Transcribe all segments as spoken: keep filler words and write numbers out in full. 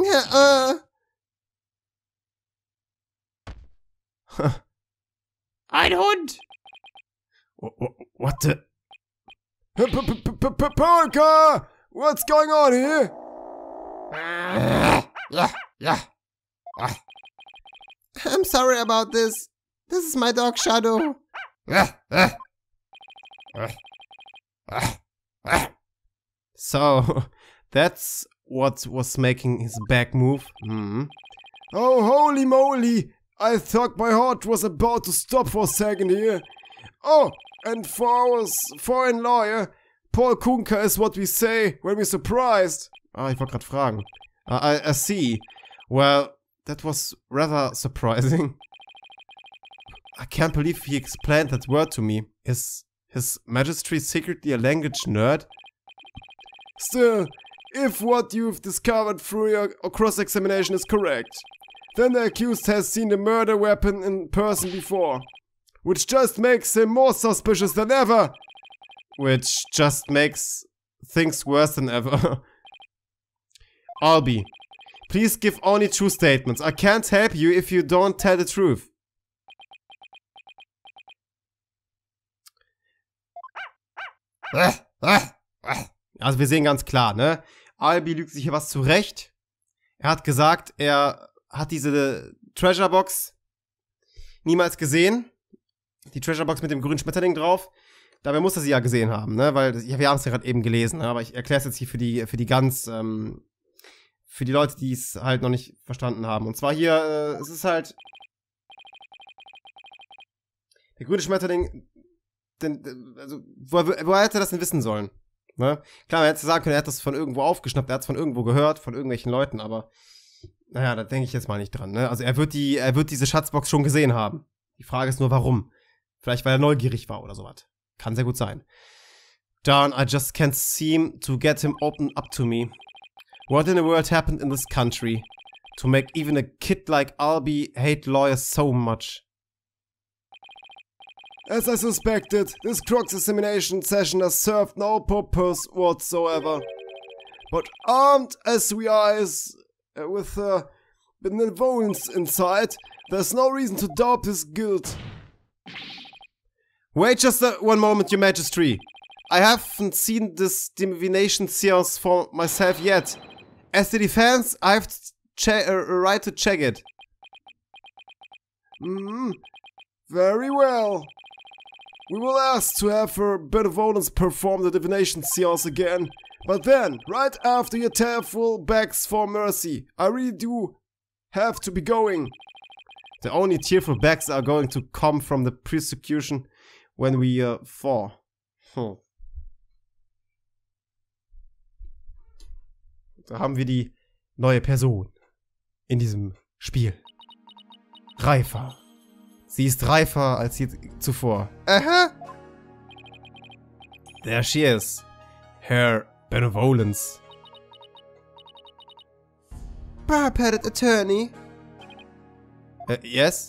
Ja, äh. Ein Hund! What the? Polka! What's going on here? Ja, ja. I'm sorry about this. This is my dog Shadow. So, that's what was making his back move. Hmm. Oh, holy moly! I thought my heart was about to stop for a second here. Oh, and for our foreign lawyer, Paul Kunka is what we say when we're surprised. Ah, ich wollte gerade fragen. Uh, I, I see. Well, that was rather surprising. I can't believe he explained that word to me. Is His Majesty secretly a language nerd? Still, if what you've discovered through your cross-examination is correct, then the accused has seen the murder weapon in person before. Which just makes him more suspicious than ever. Which just makes things worse than ever. Albie, please give only true statements. I can't help you if you don't tell the truth. Also wir sehen ganz klar, ne? Albie lügt sich hier was zurecht. Er hat gesagt, er hat diese Treasure Box niemals gesehen. Die Treasure Box mit dem grünen Schmetterling drauf. Dabei muss er sie ja gesehen haben, ne? Weil, ja, wir haben es ja gerade eben gelesen, ne? Aber ich erkläre es jetzt hier für die, für die ganz, ähm, für die Leute, die es halt noch nicht verstanden haben. Und zwar hier, äh, es ist halt der grüne Schmetterling, denn, also, wo, wo hätte er das denn wissen sollen? Ne? Klar, man hätte sagen können, er hat das von irgendwo aufgeschnappt, er hat es von irgendwo gehört, von irgendwelchen Leuten, aber naja, da denke ich jetzt mal nicht dran, ne? Also er wird die, er wird diese Schatzbox schon gesehen haben. Die Frage ist nur, warum? Vielleicht, weil er neugierig war oder sowas. Kann sehr gut sein. Darn, I just can't seem to get him open up to me. What in the world happened in this country to make even a kid like Albie hate lawyers so much? As I suspected, this cross-examination session has served no purpose whatsoever. But armed as we are as, uh, with uh, benevolence inside, there's no reason to doubt his guilt. Wait just uh, one moment, Your Majesty. I haven't seen this divination seance for myself yet. As the defense, I have a uh, right to check it. Mm, very well. We will ask to have her benevolence perform the divination seance again. But then, right after your tearful begs for mercy, I really do have to be going. The only tearful begs are going to come from the prosecution when we uh, fall. Hm. Da haben wir die neue Person in diesem Spiel. Reifer. Sie ist reifer als je zuvor. Aha. There she is. Her benevolence. Bar-padded attorney. Uh, yes?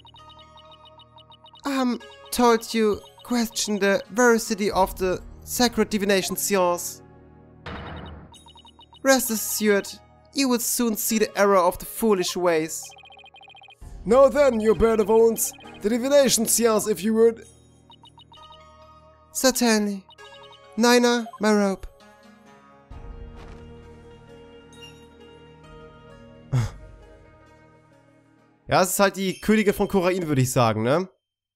I'm told you question the veracity of the sacred divination seance. Rest assured, you will soon see the error of the foolish ways. Now then, your benevolence, the divination seance, if you would. Certainly. Nina, my robe. Ja, es ist halt die Königin von Khura'in, würde ich sagen, ne?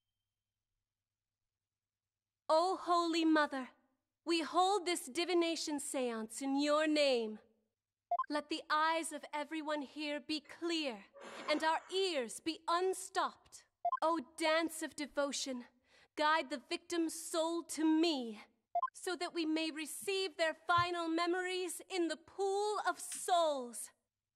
O Holy Mother, we hold this divination seance in your name. Let the eyes of everyone here be clear, and our ears be unstopped. O dance of devotion, guide the victim's soul to me, so that we may receive their final memories in the pool of souls.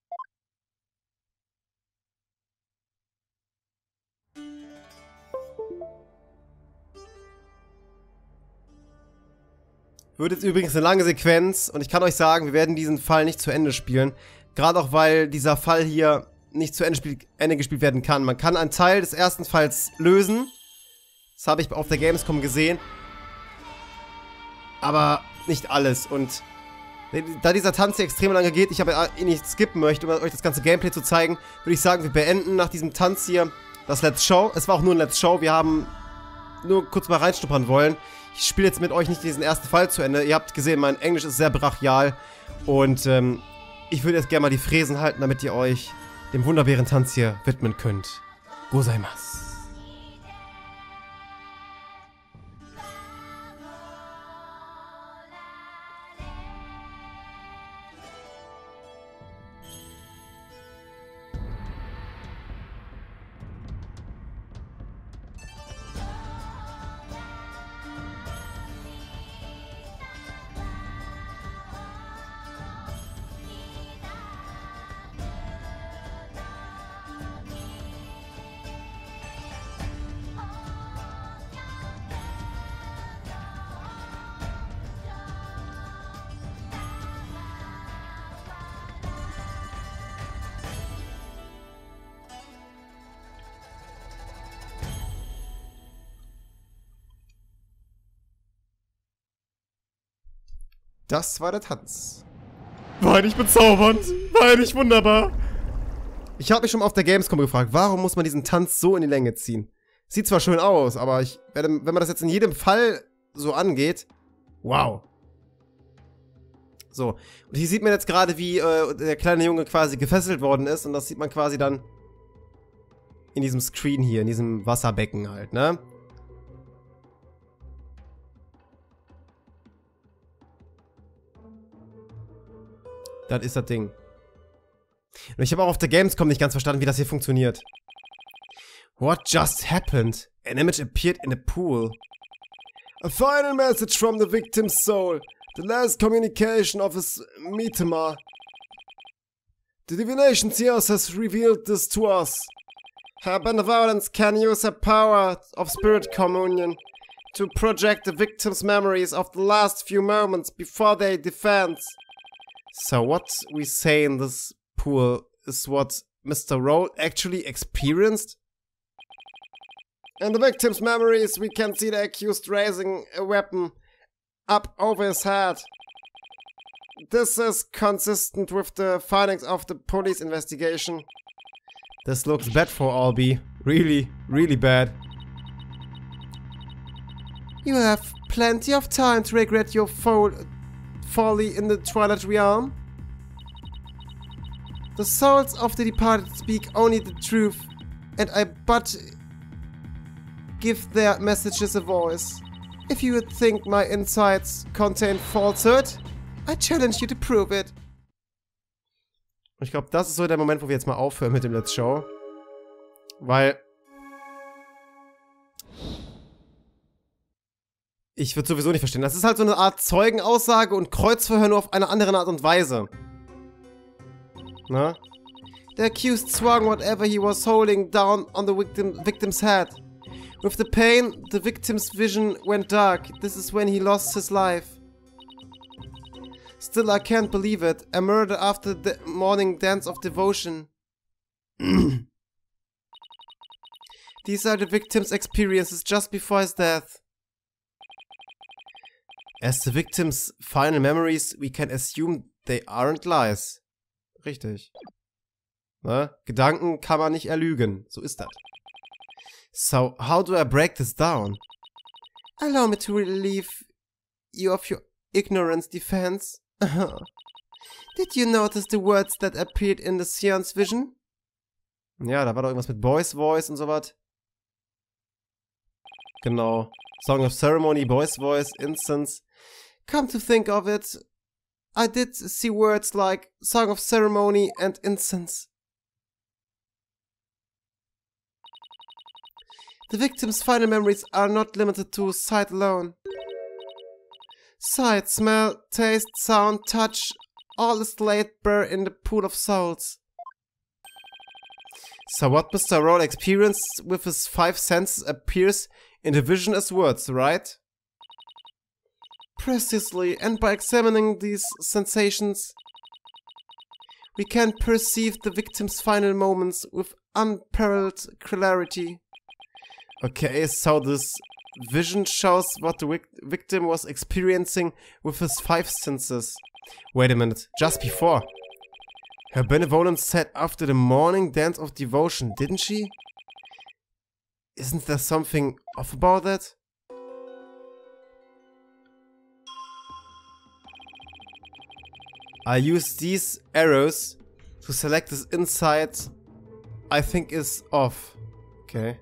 Wird jetzt übrigens eine lange Sequenz und ich kann euch sagen, wir werden diesen Fall nicht zu Ende spielen. Gerade auch, weil dieser Fall hier nicht zu Ende, spiel Ende gespielt werden kann. Man kann einen Teil des ersten Falls lösen. Das habe ich auf der Gamescom gesehen. Aber nicht alles. Und Da dieser Tanz hier extrem lange geht, ich aber ihn nicht skippen möchte, um euch das ganze Gameplay zu zeigen, würde ich sagen, wir beenden nach diesem Tanz hier das Let's Show. Es war auch nur ein Let's Show, wir haben nur kurz mal reinschnuppern wollen. Ich spiele jetzt mit euch nicht diesen ersten Fall zu Ende. Ihr habt gesehen, mein Englisch ist sehr brachial. Und ähm, ich würde jetzt gerne mal die Fräsen halten, damit ihr euch dem Wunderbären-Tanz hier widmen könnt. Gozaimasu. Das war der Tanz. War er nicht bezaubernd? War er nicht wunderbar? Ich habe mich schon mal auf der Gamescom gefragt, warum muss man diesen Tanz so in die Länge ziehen? Sieht zwar schön aus, aber ich werde, wenn man das jetzt in jedem Fall so angeht, wow. So, und hier sieht man jetzt gerade, wie äh, der kleine Junge quasi gefesselt worden ist, und das sieht man quasi dann in diesem Screen hier, in diesem Wasserbecken halt, ne? Das ist das Ding. Und ich habe auch auf der Gamescom nicht ganz verstanden, wie das hier funktioniert. What just happened? An image appeared in a pool. A final message from the victim's soul. The last communication of his metama. The divination seers has revealed this to us. Her benevolence can use her power of spirit communion to project the victim's memories of the last few moments before they defend. So what we say in this pool is what Mister Roll actually experienced? In the victim's memories, we can see the accused raising a weapon up over his head. This is consistent with the findings of the police investigation. This looks bad for Albie. Really, really bad. You have plenty of time to regret your fol folly in the Twilight Realm. The souls of the departed speak only the truth, and I but give their messages a voice. If you would think my insights contain falsehood, I challenge you to prove it. Ich glaube, das ist so der Moment, wo wir jetzt mal aufhören mit dem Let's Show. Weil ich würde sowieso nicht verstehen. Das ist halt so eine Art Zeugenaussage und Kreuzverhör nur auf eine andere Art und Weise. Na? The accused swung whatever he was holding down on the victim, victim's head. With the pain, the victim's vision went dark. This is when he lost his life. Still, I can't believe it. A murder after the morning dance of devotion. These are the victim's experiences just before his death. As the victim's final memories, we can assume they aren't lies. Richtig. Na? Gedanken kann man nicht erlügen. So ist das. So, how do I break this down? Allow me to relieve you of your ignorance, defense. Did you notice the words that appeared in the Sion's vision? Ja, da war doch irgendwas mit Boys Voice und sowas. Genau. Song of Ceremony, Boys Voice, Incense. Come to think of it, I did see words like Song of Ceremony and Incense. The victim's final memories are not limited to sight alone. Sight, smell, taste, sound, touch, all is laid bare in the pool of souls. So what Mister Roll experienced with his five senses appears in the vision as words, right? Precisely, and by examining these sensations, we can perceive the victim's final moments with unparalleled clarity. Okay, so this vision shows what the vic victim was experiencing with his five senses. Wait a minute. Just before. Her benevolence said after the morning dance of devotion, didn't she? Isn't there something off about that? I use these arrows to select this insight I think is off. Okay.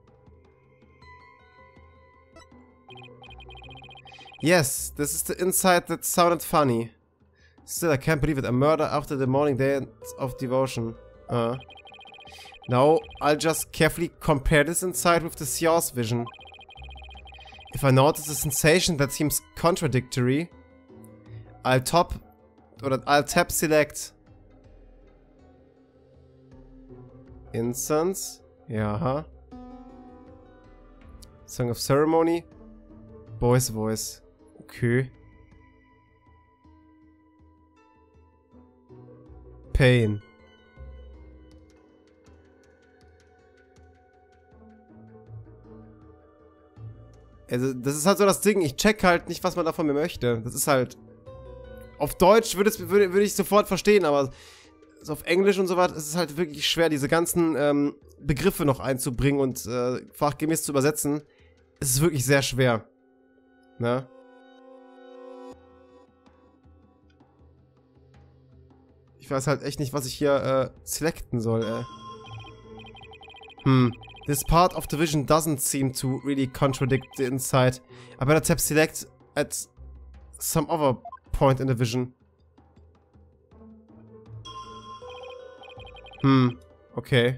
Yes, this is the insight that sounded funny. Still, I can't believe it. A murder after the morning dance of devotion. Uh. Now, I'll just carefully compare this insight with the Seance vision. If I notice a sensation that seems contradictory, I'll top or I'll tap select. Incense. Yeah. Song of Ceremony. Boy's voice. Okay. Pain. Also, das ist halt so das Ding. Ich check halt nicht, was man da von mir möchte. Das ist halt... Auf Deutsch würde, es, würde, würde ich sofort verstehen, aber so auf Englisch und so was ist es halt wirklich schwer, diese ganzen ähm, Begriffe noch einzubringen und äh, fachgemäß zu übersetzen. Es ist wirklich sehr schwer. Ne? Ich weiß halt echt nicht, was ich hier äh, selecten soll, ey. Hm. This part of the vision doesn't seem to really contradict the insight. I better tap select at some other point in the vision. Hm, okay.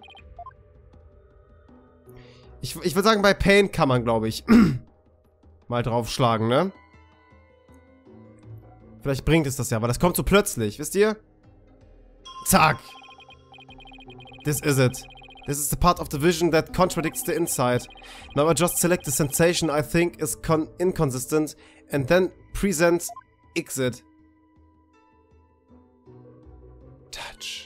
Ich, ich würde sagen, bei Pain kann man, glaube ich, mal draufschlagen, ne? Vielleicht bringt es das ja, aber das kommt so plötzlich, wisst ihr? Zack! This is it. This is the part of the vision that contradicts the insight. Now I just select the sensation I think is con inconsistent and then present exit. Touch.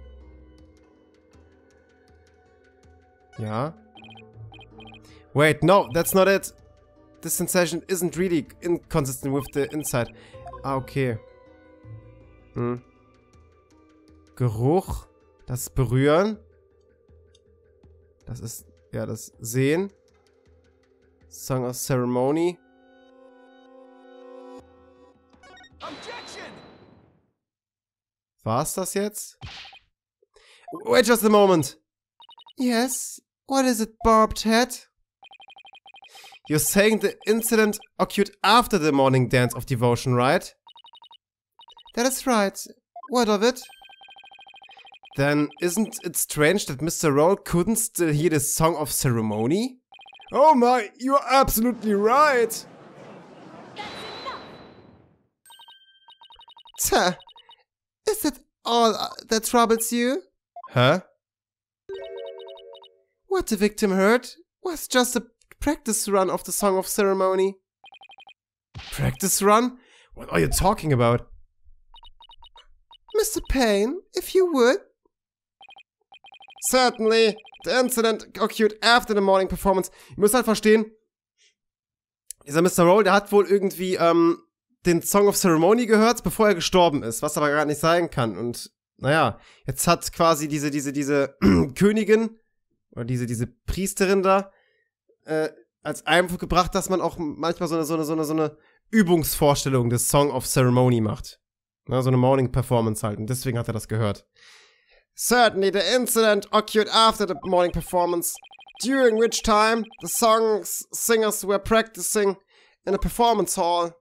Yeah. Wait, no, that's not it. This sensation isn't really inconsistent with the insight. Ah, okay. Hm. Geruch. Das Berühren. Das ist, ja, das Sehen. Song of Ceremony. War's das jetzt? Wait just a moment. Yes, what is it, Barbed Head? You're saying the incident occurred after the morning dance of devotion, right? That is right. What of it? Then isn't it strange that Mister Roll couldn't still hear the Song of Ceremony? Oh my, you're absolutely right! Tja, is that all that troubles you? Huh? What the victim heard was just a practice run of the Song of Ceremony. Practice run? What are you talking about? Mister Payne, if you would. Certainly. The incident occurred after the morning performance. Ihr müsst halt verstehen, dieser Mister Roll, der hat wohl irgendwie ähm, den Song of Ceremony gehört, bevor er gestorben ist, was aber gar nicht sein kann. Und naja, jetzt hat quasi diese, diese, diese Königin oder diese, diese Priesterin da äh, als Einwurf gebracht, dass man auch manchmal so eine, so eine, so eine, so eine Übungsvorstellung des Song of Ceremony macht. Na, so eine Morning Performance halt. Und deswegen hat er das gehört. Certainly the incident occurred after the morning performance, during which time the song's singers were practicing in a performance hall.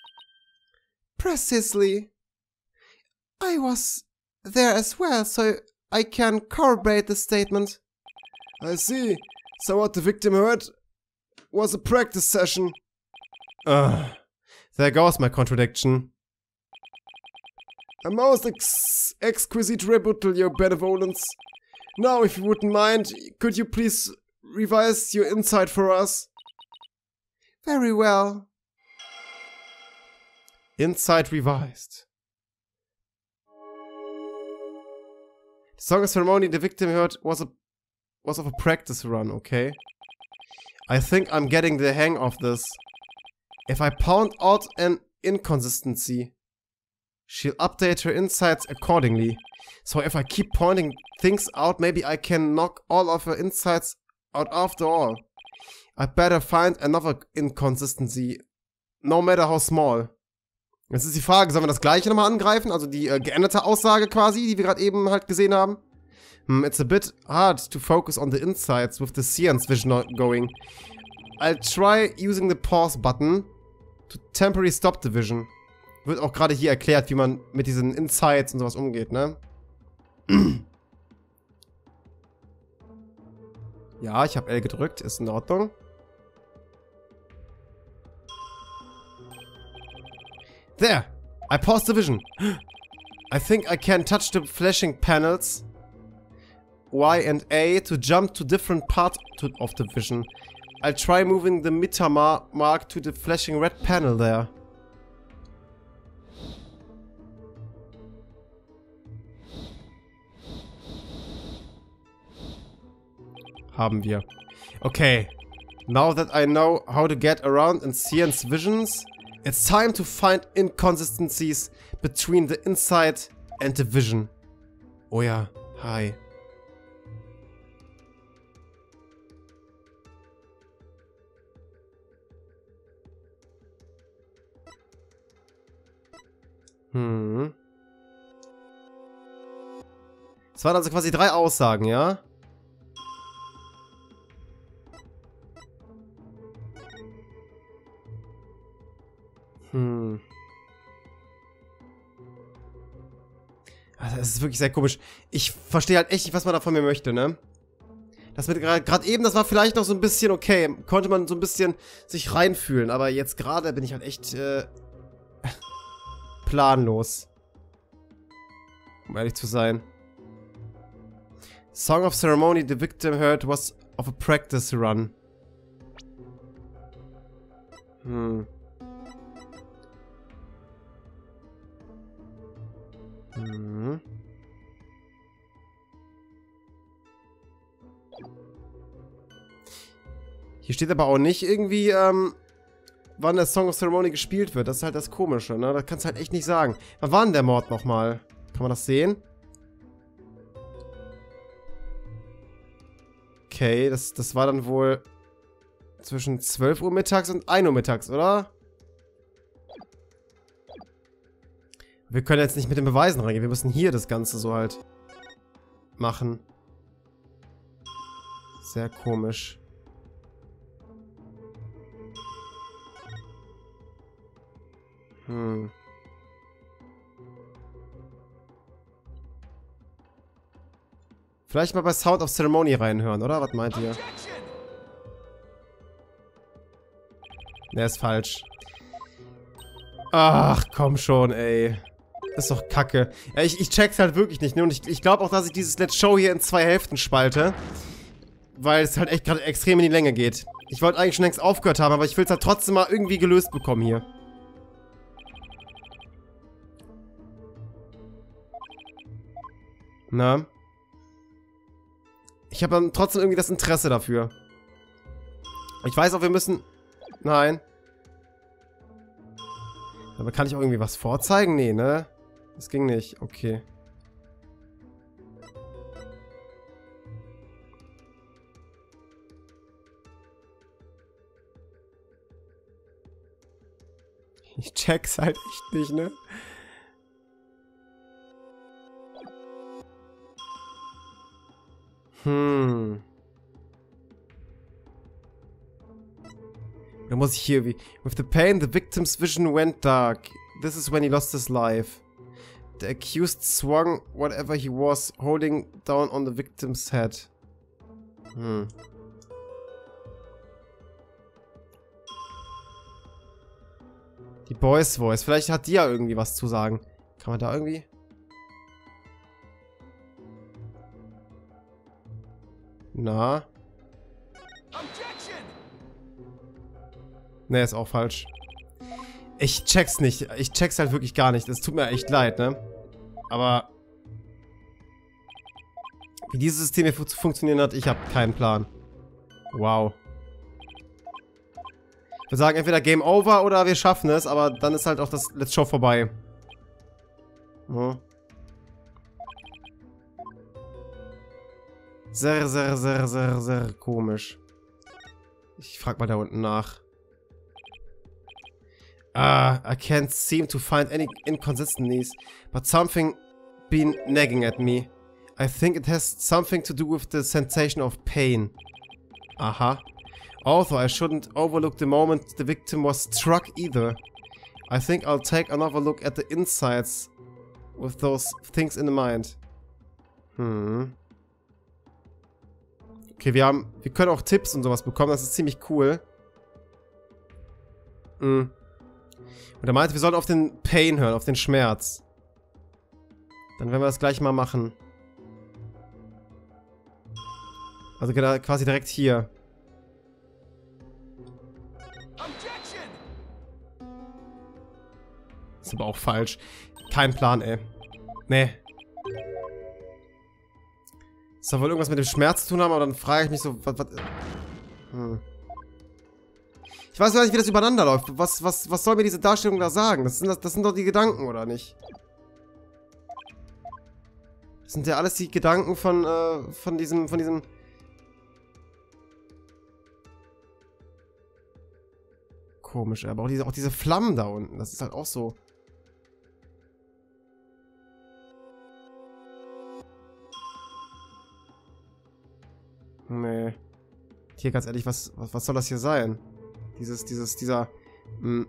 Precisely. I was there as well, so I can corroborate the statement. I see. So what the victim heard was a practice session. Ugh. There goes my contradiction. A most ex exquisite rebuttal, your benevolence. Now, if you wouldn't mind, could you please revise your insight for us? Very well. Insight revised. The Song of Ceremony the victim heard was a was of a practice run, okay? I think I'm getting the hang of this. If I pound out an inconsistency, She'll update her insights accordingly. So if I keep pointing things out, maybe I can knock all of her insights out after all. I'd better find another inconsistency, no matter how small. Jetzt ist die Frage, sollen wir das gleiche nochmal angreifen? Also die äh, geänderte Aussage quasi, die wir gerade eben halt gesehen haben. Hmm, it's a bit hard to focus on the insights with the Seance vision going. I'll try using the pause button to temporarily stop the vision. Wird auch gerade hier erklärt, wie man mit diesen Insights und sowas umgeht, ne? Ja, ich habe L gedrückt, ist in Ordnung. There! I paused the vision. I think I can touch the flashing panels Y and A to jump to different parts of the vision. I'll try moving the meter mark to the flashing red panel there. Haben wir. Okay. Now that I know how to get around in Seance visions, it's time to find inconsistencies between the inside and the vision. Oh ja, hi. Hm. Es waren also quasi drei Aussagen, ja? Hm. Also, das ist wirklich sehr komisch. Ich verstehe halt echt nicht, was man da von mir möchte, ne? Das mit gerade eben, das war vielleicht noch so ein bisschen okay. Konnte man so ein bisschen sich reinfühlen. Aber jetzt gerade bin ich halt echt äh, planlos. Um ehrlich zu sein. Song of Ceremony the victim heard was of a practice run. Hm. Hm. Hier steht aber auch nicht irgendwie, ähm, wann der Song of Ceremony gespielt wird. Das ist halt das Komische, ne? Das kannst du halt echt nicht sagen. Wann war denn der Mord nochmal? Kann man das sehen? Okay, das, das war dann wohl zwischen zwölf Uhr mittags und ein Uhr mittags, oder? Wir können jetzt nicht mit den Beweisen reingehen. Wir müssen hier das Ganze so halt machen. Sehr komisch. Hm. Vielleicht mal bei Sound of Ceremony reinhören, oder? Was meint ihr? Der ist falsch. Ach, komm schon, ey. Das ist doch kacke. Ja, ich, ich check's halt wirklich nicht, ne? Und ich, ich glaube auch, dass ich dieses Let's Show hier in zwei Hälften spalte. Weil es halt echt gerade extrem in die Länge geht. Ich wollte eigentlich schon längst aufgehört haben, aber ich will es halt trotzdem mal irgendwie gelöst bekommen hier. Na? Ich habe dann trotzdem irgendwie das Interesse dafür. Ich weiß auch, wir müssen... Nein. Aber kann ich auch irgendwie was vorzeigen? Nee, ne? Das ging nicht. Okay. Ich check's halt echt nicht, ne? Hm. Da muss ich hier wie... With the pain, the victim's vision went dark. This is when he lost his life. The accused swung whatever he was holding down on the victim's head. Hm. Die Boys Voice. Vielleicht hat die ja irgendwie was zu sagen. Kann man da irgendwie... Na? Ne, ist auch falsch. Ich check's nicht. Ich check's halt wirklich gar nicht. Es tut mir echt leid, ne? Aber... Wie dieses System hier zu funktionieren hat, ich habe keinen Plan. Wow. Ich würde sagen, entweder Game Over oder wir schaffen es, aber dann ist halt auch das Let's Show vorbei. Hm. Sehr, sehr, sehr, sehr, sehr komisch. Ich frag mal da unten nach. Ah, I can't seem to find any inconsistencies, but something been nagging at me. I think it has something to do with the sensation of pain. Aha. Although I shouldn't overlook the moment the victim was struck either. I think I'll take another look at the insides with those things in mind. Hm. Okay, wir haben, wir können auch Tipps und sowas bekommen, das ist ziemlich cool. Hm. Und er meinte, wir sollten auf den Pain hören, auf den Schmerz. Dann werden wir das gleich mal machen. Also quasi direkt hier. Ist aber auch falsch. Kein Plan, ey. Nee. Soll wohl irgendwas mit dem Schmerz zu tun haben, aber dann frage ich mich so, was, was hm. Ich weiß gar nicht, wie das übereinander läuft. Was, was, was soll mir diese Darstellung da sagen? Das sind, das, das sind doch die Gedanken, oder nicht? Das sind ja alles die Gedanken von, äh, von diesem, von diesem... Komisch, aber auch diese, auch diese Flammen da unten, das ist halt auch so... Nee. Hier, ganz ehrlich, was, was, was soll das hier sein? Dieses, dieses, dieser... Mh.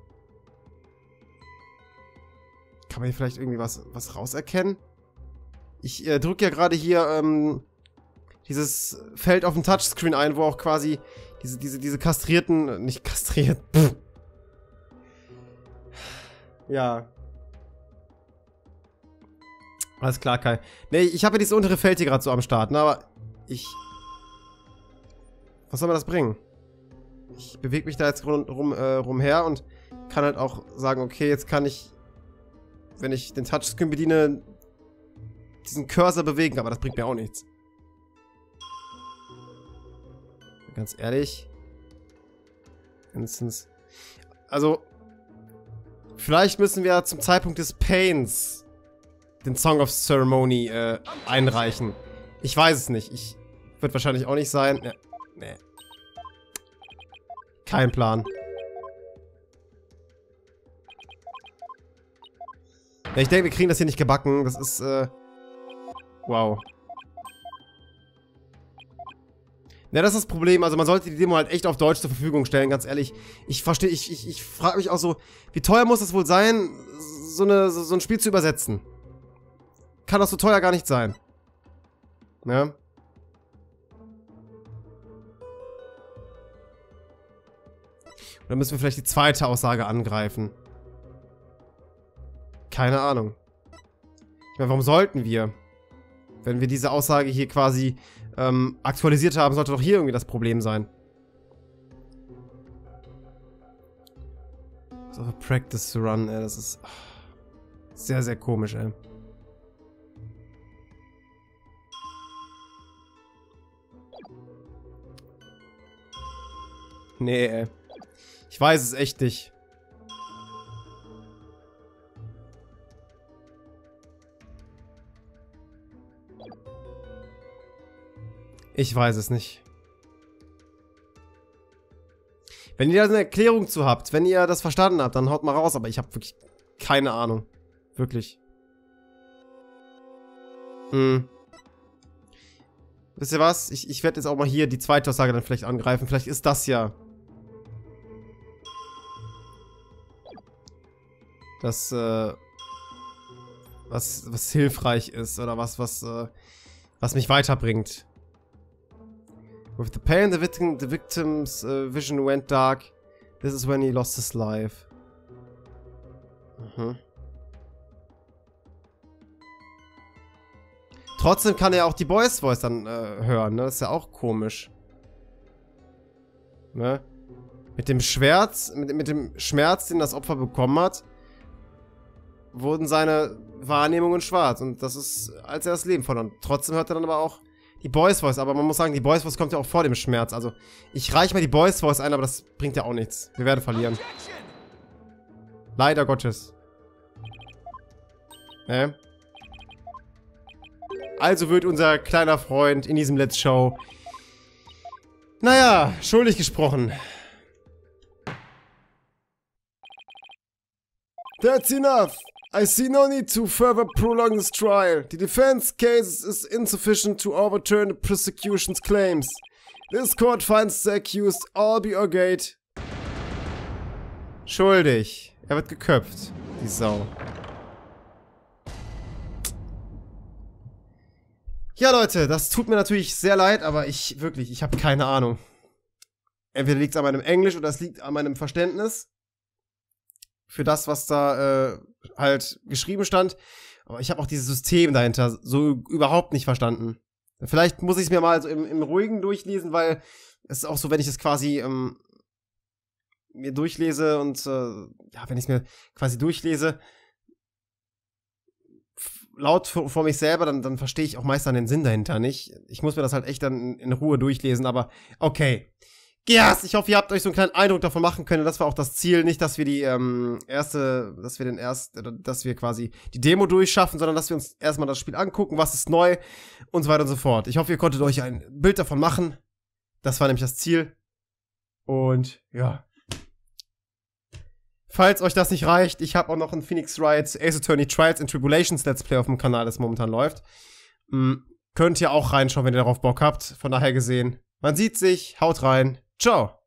Kann man hier vielleicht irgendwie was, was rauserkennen? Ich äh, drücke ja gerade hier ähm, dieses Feld auf dem Touchscreen ein, wo auch quasi diese, diese, diese kastrierten... Nicht kastriert... Pff. Ja. Alles klar, Kai. Nee, ich habe ja dieses untere Feld hier gerade so am Start, ne, aber ich... Was soll mir das bringen? Ich bewege mich da jetzt rum, rum, äh, rumher und kann halt auch sagen, okay, jetzt kann ich, wenn ich den Touchscreen bediene, diesen Cursor bewegen, aber das bringt mir auch nichts. Ganz ehrlich. Instance. Also, vielleicht müssen wir zum Zeitpunkt des Pains den Song of Ceremony äh, einreichen. Ich weiß es nicht. Ich wird wahrscheinlich auch nicht sein. Ja. Nee. Kein Plan. Ja, ich denke, wir kriegen das hier nicht gebacken. Das ist, äh... Wow. Ja, das ist das Problem. Also man sollte die Demo halt echt auf Deutsch zur Verfügung stellen, ganz ehrlich. Ich verstehe, ich, ich, ich frage mich auch so, wie teuer muss es wohl sein, so, eine, so, so ein Spiel zu übersetzen? Kann das so teuer gar nicht sein. Ja. Oder müssen wir vielleicht die zweite Aussage angreifen? Keine Ahnung. Ich meine, warum sollten wir? Wenn wir diese Aussage hier quasi ähm, aktualisiert haben, sollte doch hier irgendwie das Problem sein. So a practice to run, ey, das ist sehr, sehr komisch, ey. Nee, ey. Ich weiß es echt nicht. Ich weiß es nicht. Wenn ihr da eine Erklärung zu habt, wenn ihr das verstanden habt, dann haut mal raus, aber ich habe wirklich keine Ahnung. Wirklich. Hm. Wisst ihr was? Ich, ich werde jetzt auch mal hier die zweite Aussage dann vielleicht angreifen. Vielleicht ist das ja das, äh, was, was hilfreich ist oder was, was, äh, was mich weiterbringt. With the pain, the, victim, the victim's uh, vision went dark. This is when he lost his life. Mhm. Trotzdem kann er auch die Boys Voice dann äh, hören, ne? Das ist ja auch komisch. Ne? Mit dem Schmerz, mit, mit dem Schmerz, den das Opfer bekommen hat, wurden seine Wahrnehmungen schwarz. Und das ist, als er das Leben verloren. Trotzdem hört er dann aber auch die Boys Voice. Aber man muss sagen, die Boys Voice kommt ja auch vor dem Schmerz. Also, ich reiche mal die Boys Voice ein, aber das bringt ja auch nichts. Wir werden verlieren. Leider Gottes. Ne? Also wird unser kleiner Freund in diesem Let's Show, naja, schuldig gesprochen. That's enough. I see no need to further prolong this trial. The defense case is insufficient to overturn the prosecution's claims. This court finds the accused Albie Orgate schuldig. Er wird geköpft, die Sau. Ja, Leute, das tut mir natürlich sehr leid, aber ich, wirklich, ich habe keine Ahnung. Entweder liegt es an meinem Englisch oder es liegt an meinem Verständnis für das, was da äh, halt geschrieben stand. Aber ich habe auch dieses System dahinter so überhaupt nicht verstanden. Vielleicht muss ich es mir mal so im, im Ruhigen durchlesen, weil es ist auch so, wenn ich es quasi ähm, mir durchlese und äh, ja, wenn ich es mir quasi durchlese, laut vor, vor mich selber, dann, dann verstehe ich auch meist dann den Sinn dahinter nicht. Ich muss mir das halt echt dann in, in Ruhe durchlesen, aber okay. Yes, ich hoffe, ihr habt euch so einen kleinen Eindruck davon machen können. Das war auch das Ziel, nicht, dass wir die ähm, erste, dass wir den erst, dass wir quasi die Demo durchschaffen, sondern dass wir uns erstmal das Spiel angucken, was ist neu und so weiter und so fort. Ich hoffe, ihr konntet euch ein Bild davon machen. Das war nämlich das Ziel. Und ja. Falls euch das nicht reicht, ich habe auch noch ein Phoenix Wright Ace Attorney Trials and Tribulations Let's Play auf dem Kanal, das momentan läuft. Mhm. Könnt ihr auch reinschauen, wenn ihr darauf Bock habt. Von daher gesehen, man sieht sich, haut rein. Ciao.